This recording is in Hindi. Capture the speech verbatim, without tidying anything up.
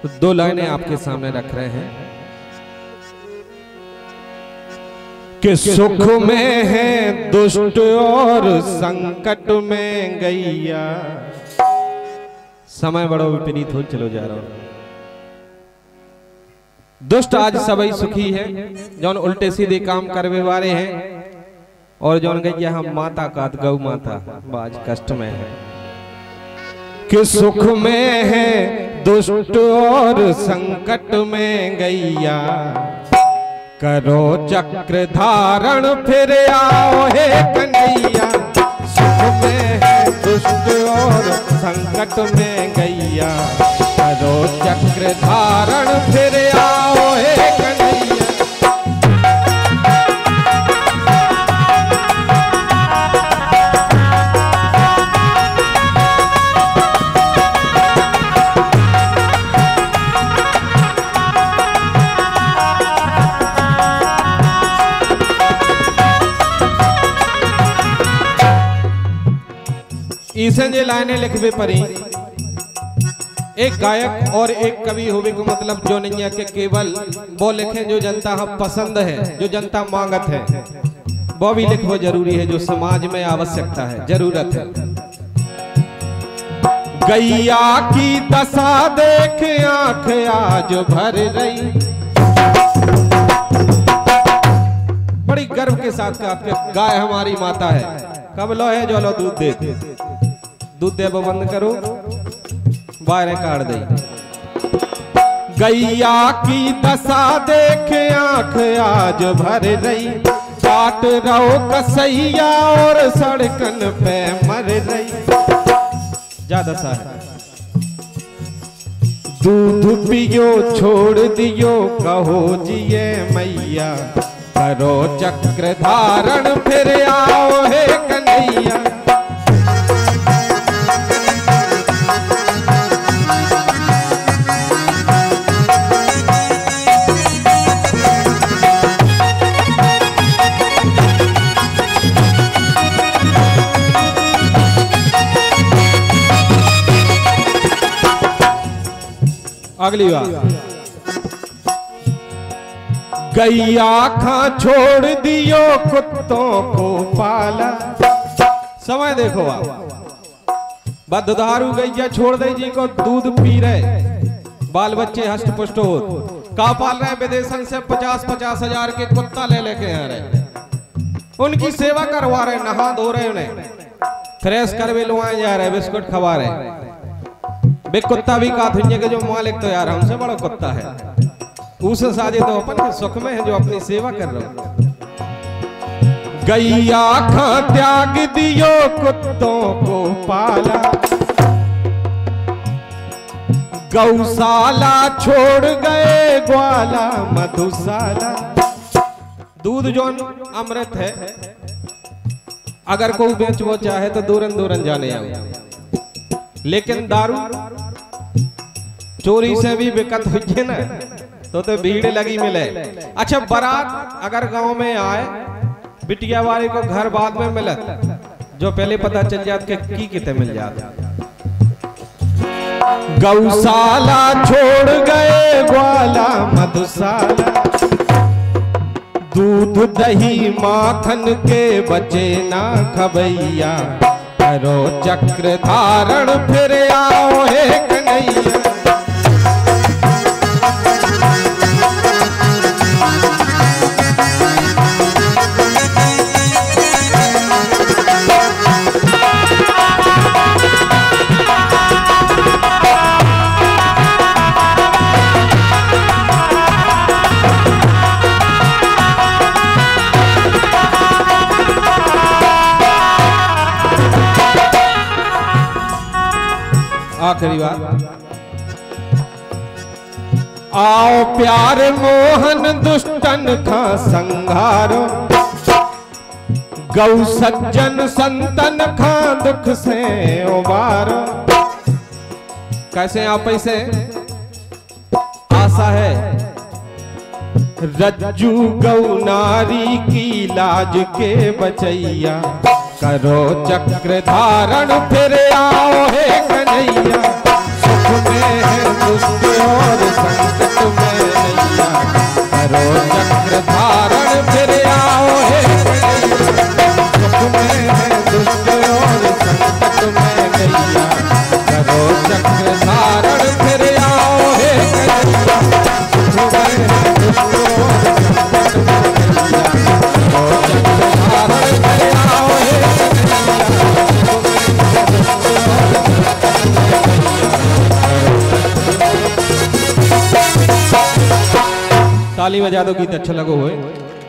तो दो लाइनें आपके सामने रख रहे हैं कि सुख में है दुष्ट और संकट में गैया। समय बड़ो विपरीत हो चलो जा रहा हूं। दुष्ट आज सभी सुखी है, जौन उल्टे सीधे काम करवे वाले हैं, और जौन गैया हम माता का गौ माता आज कष्ट में है। कि सुख में है दुष्ट और संकट में गैया, करो चक्र धारण फिर आओ हे कन्हैया। सुख में है दुष्ट और संकट में गैया, करो चक्र धारण फिर आओ हे कन्हैया। ईसन जे लाइनें लिखवे परी एक गायक और एक कवि होवे को मतलब जो नहीं है कि केवल वो लिखे जो जनता हम पसंद है, जो जनता मांगत है, वो भी लिखो जरूरी है, जो समाज में आवश्यकता है, जरूरत है। गैया की दशा देख आंख आज भर रही, बड़ी गर्व के साथ का गाय हमारी माता है। कब लो है जो लो दूध दे, दूध दे बंद करो, बाहर काट दे। गैया की दशा देख आंख आज भर रही, काट रहो कसैया और सड़कन पे मर रही। ज्यादा सा है। दूध पियो छोड़ दियो कहो जिये मैया, करो चक्र धारण फिर आओ हे कन्हैया। अगली बात, गैया खा छोड़ दियो कुत्तों को पाला। समय देखो आप, बददारू गैया छोड़ दे जी को दूध पी रहे, बाल बच्चे हष्ट पुष्ट हो, का पाल रहे विदेशन से पचास पचास हजार के कुत्ता ले लेके आ रहे, उनकी सेवा करवा रहे, नहा धो रहे, उन्हें फ्रेश करवे लुआए जा रहे, बिस्कुट खवा रहे। बे कुत्ता भी का दुनिया के जो मालिक तो यार हमसे बड़ा कुत्ता है, उसे साजे तो अपन सुख में है जो अपनी सेवा कर रहे हो। गैया खा त्याग दियो कुत्तों को पाला, गौशाला छोड़ गए ग्वाला मधुशाला। दूध जो अमृत है, अगर कोई बेचवो चाहे तो दूरन दूरन जाने आओ, लेकिन दारू चोरी से भी बिकत हुई ना, तो तो भीड़ लगी मिले। अच्छा, बारात अगर गांव में आए, बिटिया वाले को घर बाद में मिलत, जो पहले पता चल जात के की किते मिल जात। गौशाला छोड़ गए ग्वाला मधुशाला, दूध दही माखन के बचे ना खबैया, करो चक्र धारण फिर आओ हे कन्हैया। आखिरी बात, आओ प्यार मोहन दुष्टन का संहारो, गौ सज्जन संतन का दुख से उबारो। कैसे आप ऐसे आशा है, रज्जू गौ नारी की लाज के बचैया, करो चक्र धारण फिर आओ हे कन्हैया। सुख में है दुष्ट और संकट में नैया करो चक्र धारण फिर आओ हे सुख में है दुष्ट और संकट में नैया करो चक्र धारण फिर आओ हे सुख में है दुष्ट और संकट में नैया करो चक्र धारण फिर आओ हे ताली बजा दो, गीत अच्छा लगो हुए।